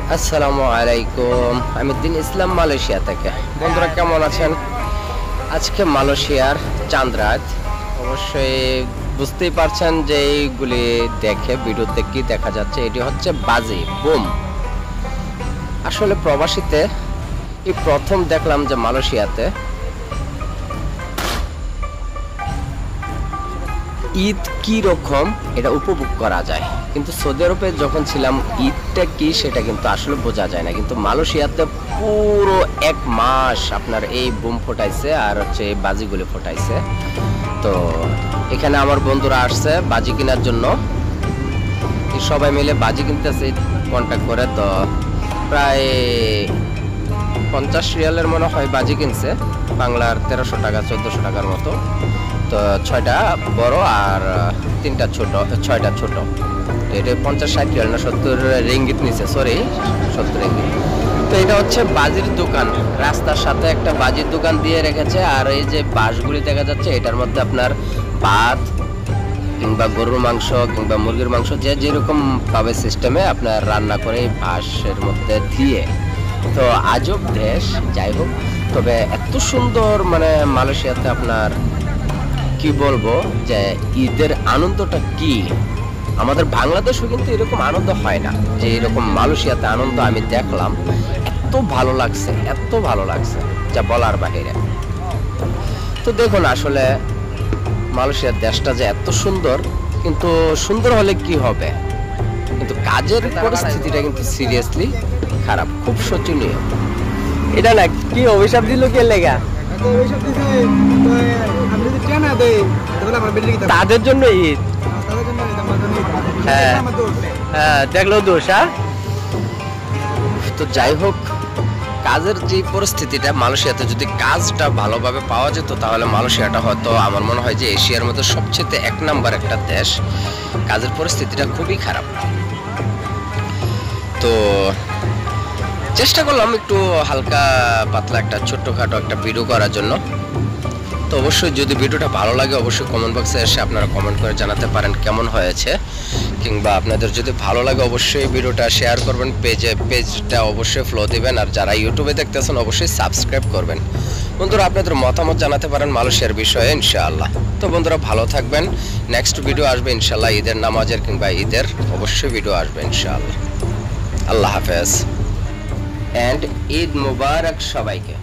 আসসালামু আলাইকুম। আমি দিন ইসলাম, মালয়েশিয়া থেকে। বন্ধুরা কেমন আছেন? আজকে মালয়েশিয়ার চাঁদ রাত। অবশ্যই বুঝতেই পারছেন যে এইগুলি দেখে ভিডিওতে কি দেখা যাচ্ছে, এটি হচ্ছে বাজি বুম। আসলে প্রবাসীতে এই প্রথম দেখলাম যে মালয়েশিয়াতে ঈদ কি রকম এটা উপভোগ করা যায়, কিন্তু সৌদি আরবে যখন ছিলাম ঈদটা কি সেটা কিন্তু আসলে বোঝা যায় না। কিন্তু মালয়েশিয়াতে পুরো এক মাস আপনার এই বুম ফোটাইছে আর হচ্ছে এই বাজিগুলি ফোটাইছে। তো এখানে আমার বন্ধুরা আসছে বাজি কেনার জন্য, সবাই মিলে বাজি কিনতেছে কন্ট্যাক্ট করে। তো প্রায় 50 রিয়ালের মনে হয় বাজি কিনছে, বাংলার 1300 টাকা 1400 টাকার মতো। তো 6টা বড় আর 3টা ছোট, 6টা ছোট। এটা 50-60 রিয়াল না 70 রিঙ্গিত নিছে, সরি 70 রিঙ্গিত। তো এটা হচ্ছে বাজির দোকান, রাস্তার সাথে একটা বাজির দোকান দিয়ে রেখেছে। আর এই যে বাঁশগুলি দেখা যাচ্ছে এটার মধ্যে আপনার ভাত কিংবা গরুর মাংস কিংবা মুরগির মাংস যে যেরকম পাবে সিস্টেমে আপনার রান্না করে বাঁশের মধ্যে দিয়ে। তো আজব দেশ, যাই হোক। তবে এত সুন্দর মানে মালয়েশিয়াতে আপনার কি বলবো যে ঈদের আনন্দটা কি, আমাদের বাংলাদেশও কিন্তু এরকম আনন্দ হয় না যে এরকম মালয়েশিয়াতে আনন্দ আমি দেখলাম। এত ভালো লাগছে, এত ভালো লাগছে যা বলার বাহিরে। তো দেখুন আসলে মালয়েশিয়ার দেশটা যে এত সুন্দর, কিন্তু সুন্দর হলে কি হবে, কিন্তু কাজের পরিস্থিতিটা কিন্তু সিরিয়াসলি খারাপ, খুব শোচনীয়। এটা না কি অভিশাপ দিল কে লেগা, তাদের জন্য ঈদ। হ্যাঁ হ্যাঁ, দেখলো দোষ। তো যাই হোক, কাজের যে পরিস্থিতিটা মালয়েশিয়াতে, যদি কাজটা ভালোভাবে পাওয়া যেত তাহলে মালয়েশিয়াটা হয়তো আমার মনে হয় যে এশিয়ার মধ্যে সবচেয়ে 1 নাম্বার একটা দেশ। কাজের পরিস্থিতিটা খুবই খারাপ। তো চেষ্টা করলাম একটু হালকা পাতলা একটা ছোট্টখাটো একটা ভিডিও করার জন্য। তো অবশ্যই যদি ভিডিওটা ভালো লাগে অবশ্যই কমেন্ট বক্সে এসে আপনারা কমেন্ট করে জানাতে পারেন কেমন হয়েছে, কিংবা আপনাদের যদি ভালো লাগে অবশ্যই ভিডিওটা শেয়ার করবেন, পেজটা অবশ্যই ফলো দিবেন। আর যারা ইউটিউবে দেখতেছেন অবশ্যই সাবস্ক্রাইব করবেন। বন্ধুরা আপনাদের মতামত জানাতে পারেন মালয়েশিয়ার বিষয়ে ইনশাআল্লাহ। তো বন্ধুরা ভালো থাকবেন, নেক্সট ভিডিও আসবে ইনশাআল্লাহ, ঈদের নামাজের কিংবা ঈদের অবশ্যই ভিডিও আসবে ইনশাআল্লাহ। আল্লাহ হাফেজ, অ্যান্ড ঈদ মুবারক সবাইকে।